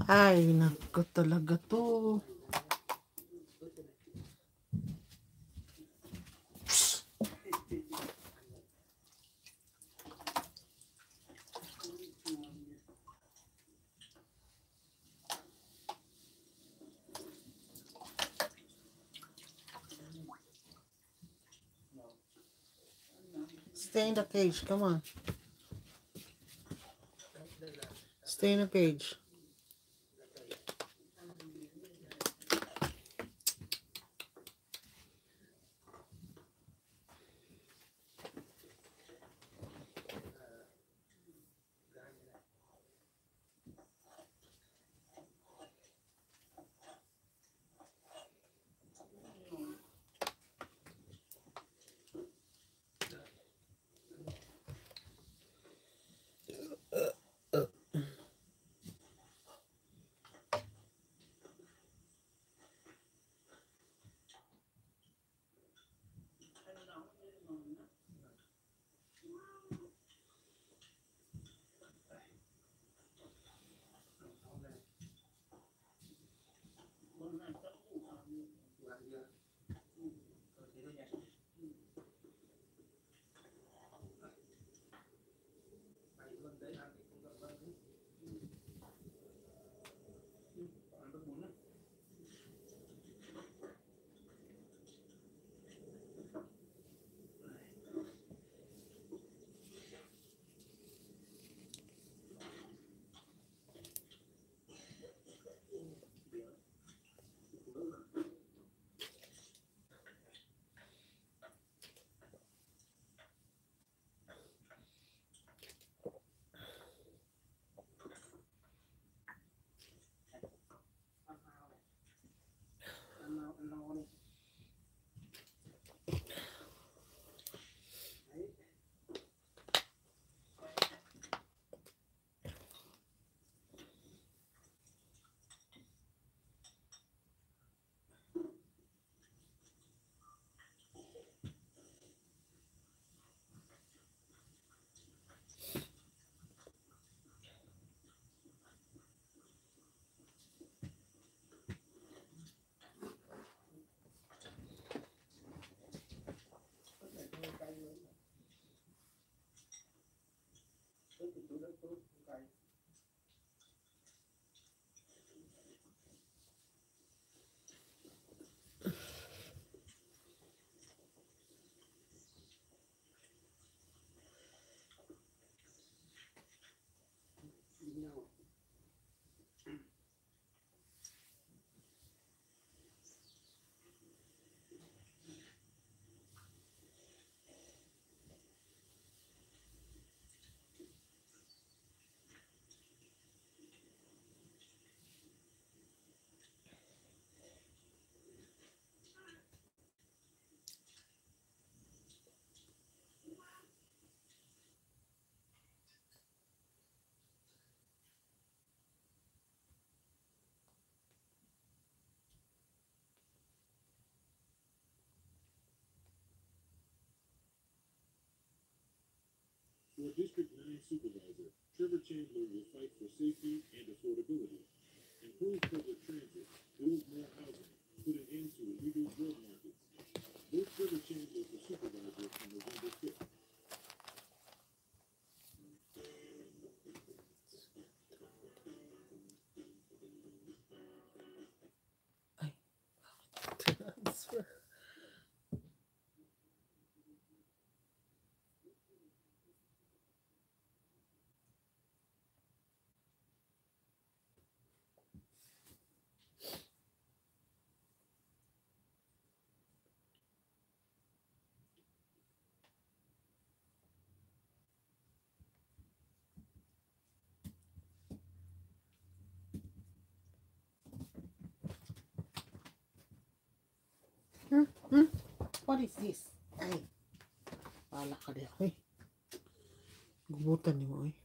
Ay, naku talaga to. Stay in the cage, come on. Stay in the cage. For District 9 Supervisor, Trevor Chandler will fight for safety and affordability, improve public transit, build more housing, put an end to illegal drug markets. Vote Trevor Chandler for Supervisor on November 5th. Transfer. What is this? Ay, pala ka din ako eh. Gubutan ni mo eh.